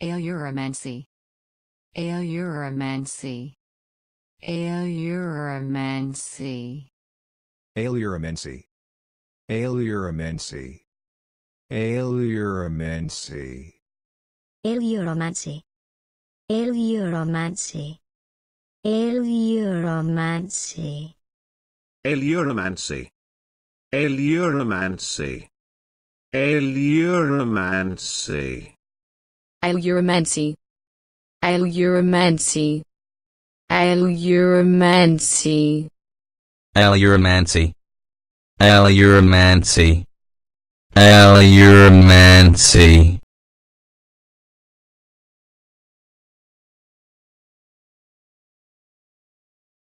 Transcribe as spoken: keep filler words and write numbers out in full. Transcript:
aleuromancy, aleuromancy, aleuromancy, aleuromancy, aleuromancy, aleuromancy, aleuromancy, aleuromancy, aleuromancy, aleuromancy, aleuromancy, aleuromancy, aleuromancy, aleuromancy, aleuromancy, aleuromancy, aleuromancy, aleuromancy.